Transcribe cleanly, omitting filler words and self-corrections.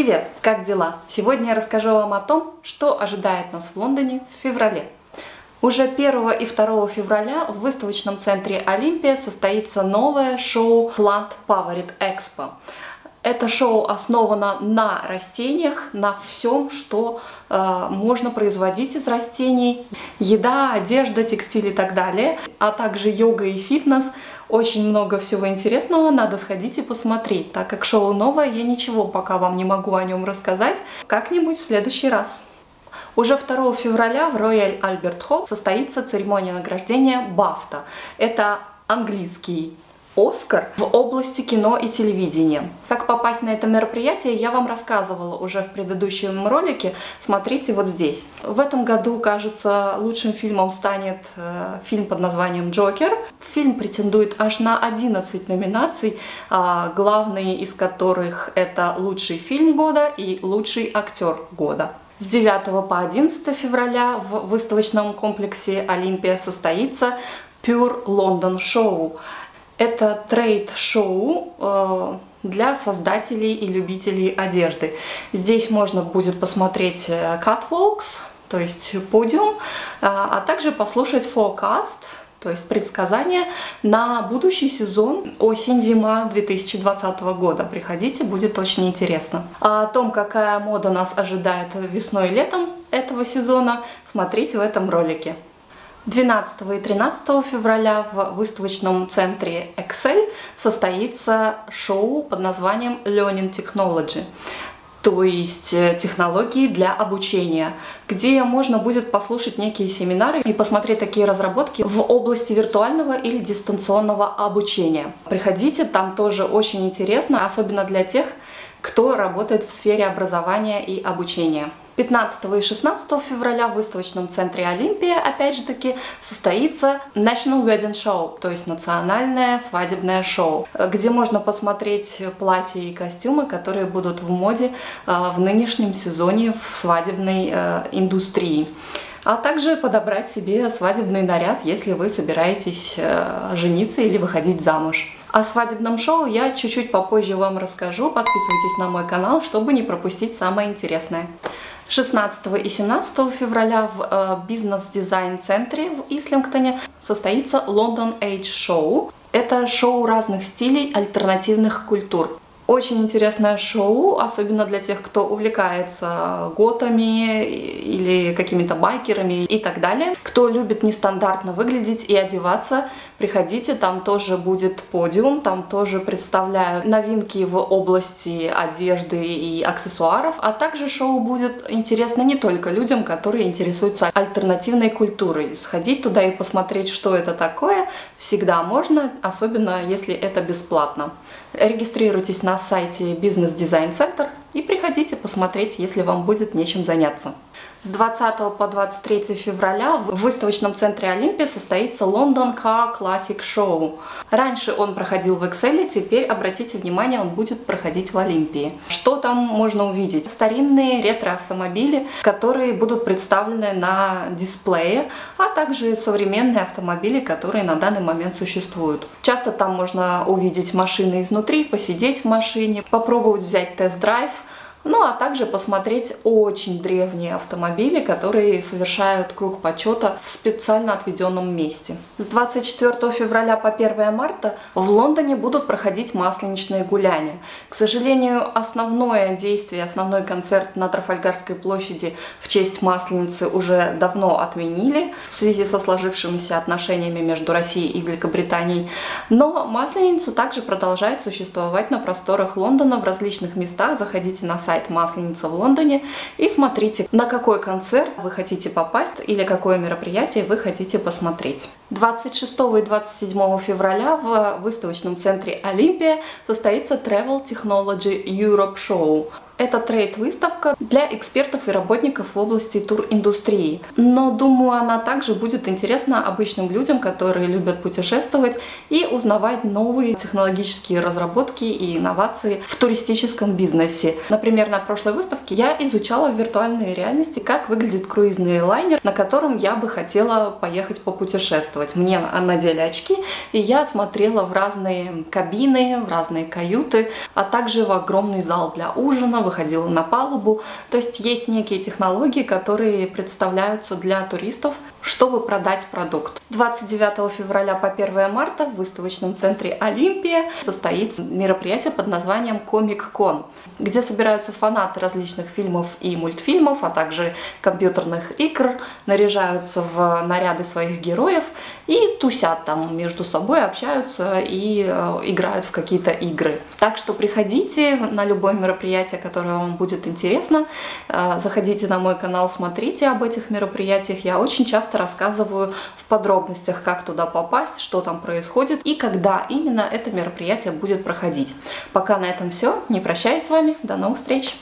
Привет! Как дела? Сегодня я расскажу вам о том, что ожидает нас в Лондоне в феврале. Уже 1 и 2 февраля в выставочном центре Олимпия состоится новое шоу Plant Powered Expo. Это шоу основано на растениях, на всем, что можно производить из растений. Еда, одежда, текстиль и так далее, а также йога и фитнес. Очень много всего интересного, надо сходить и посмотреть. Так как шоу новое, я ничего пока вам не могу о нем рассказать. Как-нибудь в следующий раз. Уже 2 февраля в Royal Albert Hall состоится церемония награждения BAFTA. Это английский Оскар в области кино и телевидения. Как попасть на это мероприятие, я вам рассказывала уже в предыдущем ролике. Смотрите вот здесь. В этом году, кажется, лучшим фильмом станет фильм под названием «Джокер». Фильм претендует аж на 11 номинаций, главные из которых это лучший фильм года и лучший актер года. С 9 по 11 февраля в выставочном комплексе Олимпия состоится Pure London Show. Это трейд-шоу для создателей и любителей одежды. Здесь можно будет посмотреть catwalks, то есть подиум, а также послушать forecast, то есть предсказания на будущий сезон осень-зима 2020 года. Приходите, будет очень интересно. А о том, какая мода нас ожидает весной и летом этого сезона, смотрите в этом ролике. 12 и 13 февраля в выставочном центре Excel состоится шоу под названием Learning Technology, то есть технологии для обучения, где можно будет послушать некие семинары и посмотреть такие разработки в области виртуального или дистанционного обучения. Приходите, там тоже очень интересно, особенно для тех, кто работает в сфере образования и обучения. 15 и 16 февраля в выставочном центре Олимпия, опять же таки, состоится National Wedding Show, то есть национальное свадебное шоу, где можно посмотреть платья и костюмы, которые будут в моде в нынешнем сезоне в свадебной индустрии. А также подобрать себе свадебный наряд, если вы собираетесь жениться или выходить замуж. О свадебном шоу я чуть-чуть попозже вам расскажу. Подписывайтесь на мой канал, чтобы не пропустить самое интересное. 16 и 17 февраля в бизнес-дизайн-центре в Ислингтоне состоится London Age Show. Это шоу разных стилей альтернативных культур. Очень интересное шоу, особенно для тех, кто увлекается готами или какими-то байкерами и так далее. Кто любит нестандартно выглядеть и одеваться, приходите, там тоже будет подиум, там тоже представляют новинки в области одежды и аксессуаров, а также шоу будет интересно не только людям, которые интересуются альтернативной культурой. Сходить туда и посмотреть, что это такое, всегда можно, особенно если это бесплатно. Регистрируйтесь на сайте Business Design Center и приходите посмотреть, если вам будет нечем заняться. С 20 по 23 февраля в выставочном центре Олимпия состоится London Car Classic Show. Раньше он проходил в Excel, теперь, обратите внимание, он будет проходить в Олимпии. Что там можно увидеть? Старинные ретро-автомобили, которые будут представлены на дисплее, а также современные автомобили, которые на данный момент существуют. Часто там можно увидеть машины изнутри, посидеть в машине, попробовать взять тест-драйв, ну а также посмотреть очень древние автомобили, которые совершают круг почета в специально отведенном месте. С 24 февраля по 1 марта в Лондоне будут проходить масленичные гуляния. К сожалению, основное действие, основной концерт на Трафальгарской площади в честь Масленицы уже давно отменили в связи со сложившимися отношениями между Россией и Великобританией. Но Масленица также продолжает существовать на просторах Лондона в различных местах. Заходите на сайт Масленица в Лондоне и смотрите, на какой концерт вы хотите попасть или какое мероприятие вы хотите посмотреть. 26 и 27 февраля в выставочном центре Олимпия состоится Travel Technology Europe Show. Это трейд-выставка для экспертов и работников в области туриндустрии. Но, думаю, она также будет интересна обычным людям, которые любят путешествовать и узнавать новые технологические разработки и инновации в туристическом бизнесе. Например, на прошлой выставке я изучала в виртуальной реальности, как выглядит круизный лайнер, на котором я бы хотела поехать попутешествовать. Мне надели очки, и я смотрела в разные кабины, в разные каюты, а также в огромный зал для ужина, выходила на палубу. То есть есть некие технологии, которые представляются для туристов, чтобы продать продукт. С 29 февраля по 1 марта в выставочном центре Олимпия состоится мероприятие под названием Комик-кон, где собираются фанаты различных фильмов и мультфильмов, а также компьютерных игр, наряжаются в наряды своих героев и тусят там между собой, общаются и играют в какие-то игры. Так что приходите на любое мероприятие, которое вам будет интересно. Заходите на мой канал, смотрите об этих мероприятиях. Я очень часто рассказываю в подробностях, как туда попасть, что там происходит и когда именно это мероприятие будет проходить. Пока на этом все. Не прощаюсь с вами. До новых встреч!